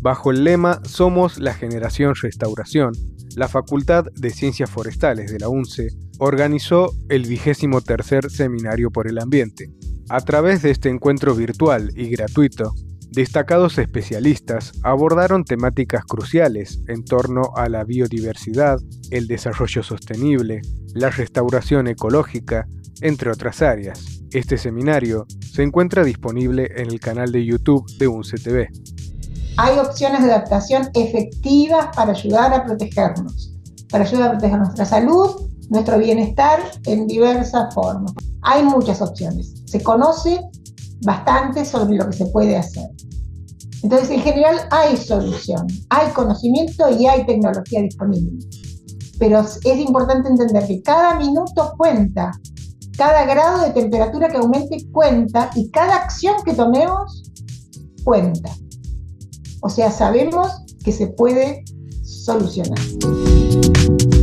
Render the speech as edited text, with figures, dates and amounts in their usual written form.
Bajo el lema Somos la Generación Restauración, la Facultad de Ciencias Forestales de la UNCE organizó el 23º Seminario por el Ambiente. A través de este encuentro virtual y gratuito, destacados especialistas abordaron temáticas cruciales en torno a la biodiversidad, el desarrollo sostenible, la restauración ecológica, entre otras áreas. Este seminario se encuentra disponible en el canal de YouTube de UNCE TV. Hay opciones de adaptación efectivas para ayudar a protegernos, nuestra salud, nuestro bienestar en diversas formas. Hay muchas opciones. Se conoce bastante sobre lo que se puede hacer. Entonces, en general, hay solución, hay conocimiento y hay tecnología disponible. Pero es importante entender que cada minuto cuenta, cada grado de temperatura que aumente cuenta y cada acción que tomemos cuenta. O sea, sabemos que se puede solucionar.